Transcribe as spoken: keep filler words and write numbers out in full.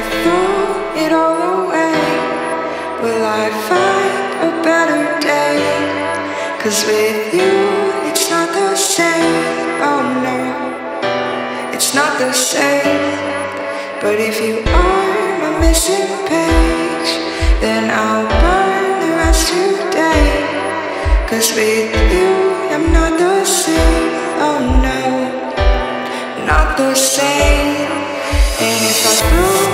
throw it all away, will I find a better day? 'Cause with you it's not the same, oh no, it's not the same. But if you are my missing page, then I'll burn the rest today. 'Cause with you I'm not the same, oh no, not the same. And if I throw